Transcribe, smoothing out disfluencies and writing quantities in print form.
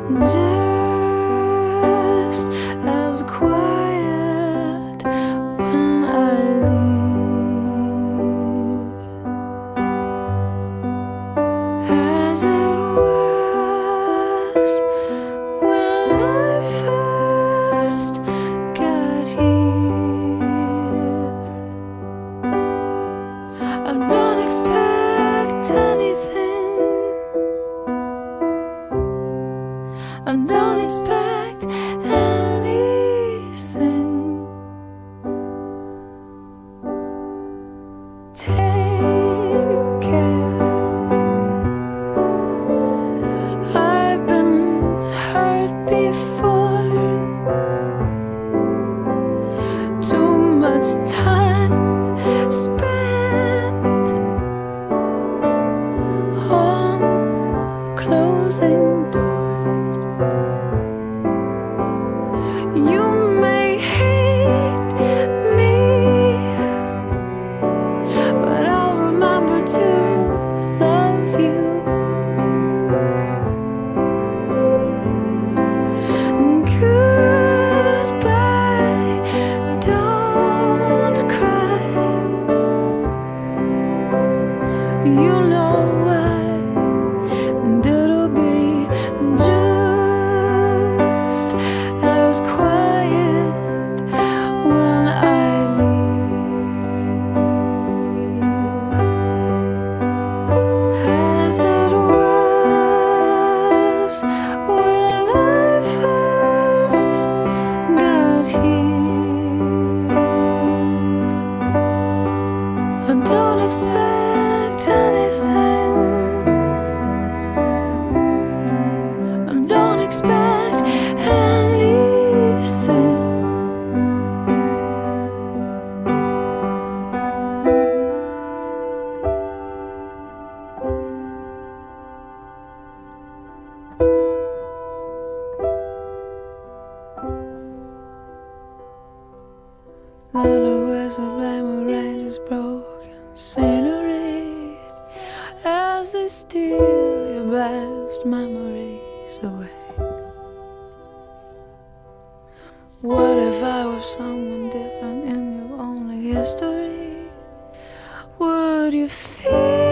just as quiet when I leave as it was when I first got here. I don't expect anything, I don't expect anything. Take care. I've been hurt before. Too much time spent on closing doors. You may hate me, but I'll remember to love you. Goodbye, don't cry. You know why, and it'll be just as quiet when I leave as it was when I first got here. I don't expect anything, I don't expect anything. Not always a blame, arranges broken scenery as they steal your best memories away. What if I was someone different in your only history? Would you feel